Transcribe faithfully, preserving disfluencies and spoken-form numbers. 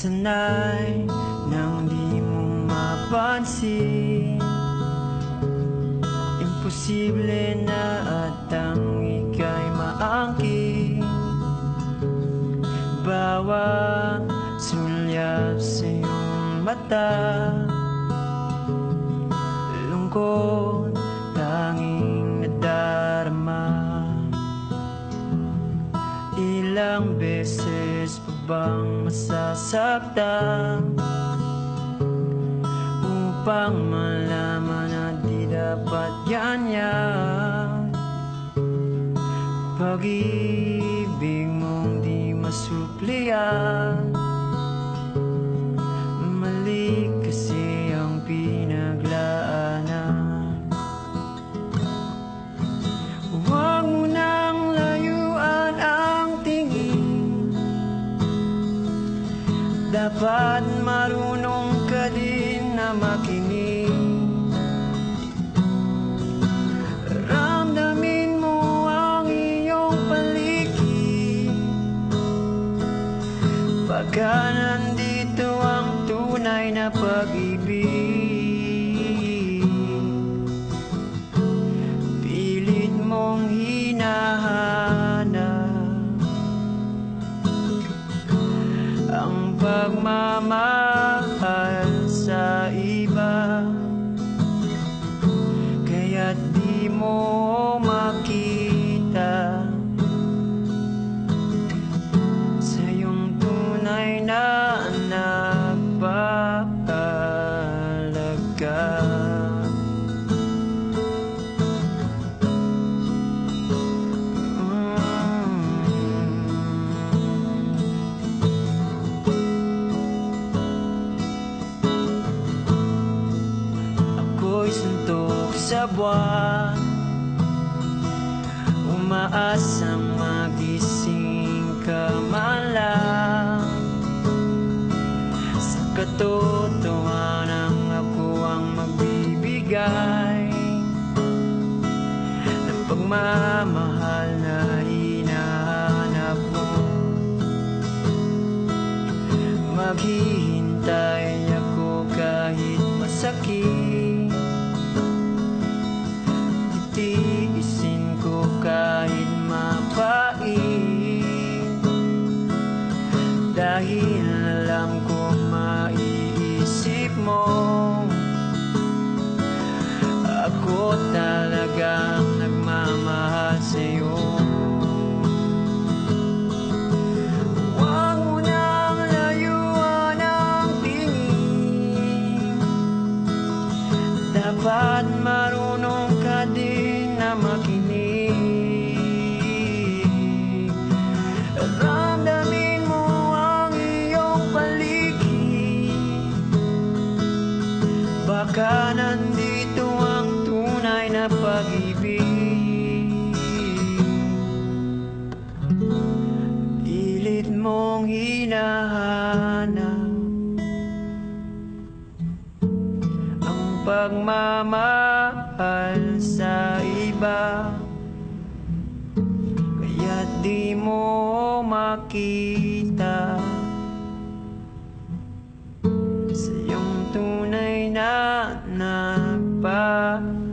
sanay nang di mo mapansin. Imposible na at ang ika'y maangkin. Bawat sulyap sa iyong mata, lungkot tanging nadarama. Ilang beses pa bang masasaktan upang malaman na di dapat yan yan? Pag-ibig mong di masuklian, mali kasi ang pinaglaanan. Huwag mo nang layuan ang tingin, dapat marunong ka din na makinig. Ramdamin mo ang iyong paligid, pagka nandito ang tunay na pag-ibig. Pilit mong hinahanap ang pagmamahal sa iba, kaya't di mo makita sa iyong tunay na nagpapahalaga. Ako'y suntok sa buwan, umaasang magising ka man lang. Sa katotohanan ako ang magbibigay ng pagmamahal na hinahanap mo. Maghihintay ako kahit masakit, titiisin ko kahit mapait, dahil alam ko maiisip mo ako talagang nagmamahal sa'yo. Huwag mo nang layuan ang tingin, dapat marunong ka din na makinig. Ramdamin mo ang iyong paligid, baka nandito ang tunay na pag-ibig. Pilit mong hinahanap ang pagmamahal sa iba, kaya't di mo makita sa iyong tunay na nagpapahalaga.